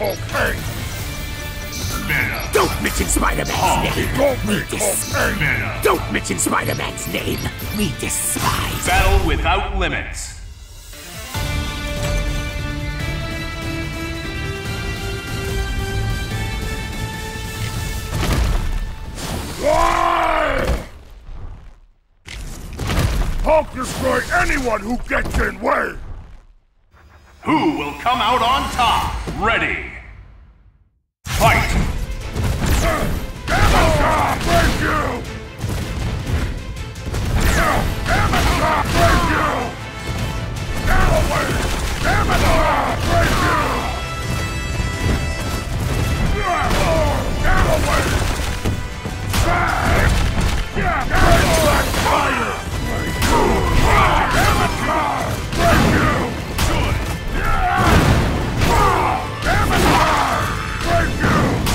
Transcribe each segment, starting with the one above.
cocaine! Venom. Don't mention Spider-Man's name! Don't We be despise. cocaine! Venom. Don't mention Spider-Man's name! We despise. Battle without limits. Hulk destroy anyone who gets in way! Who will come out on top? Ready. Fight! Amateur, break you! Amateur, break you! Galloway! Amateur, break you! Galloway! Black fire! Amateur, break you! Amateur, break you!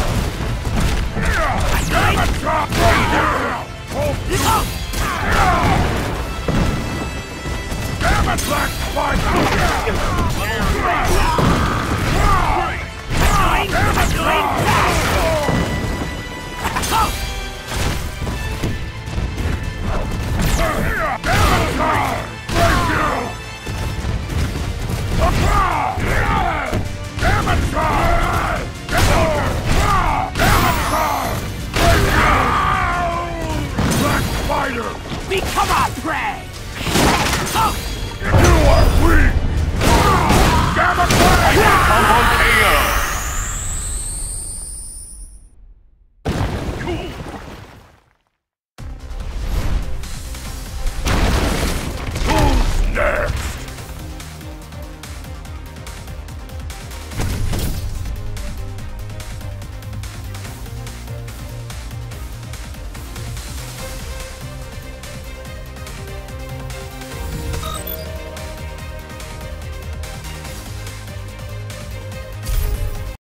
Become our prey! You are weak! Gamma Crash! Combo KO!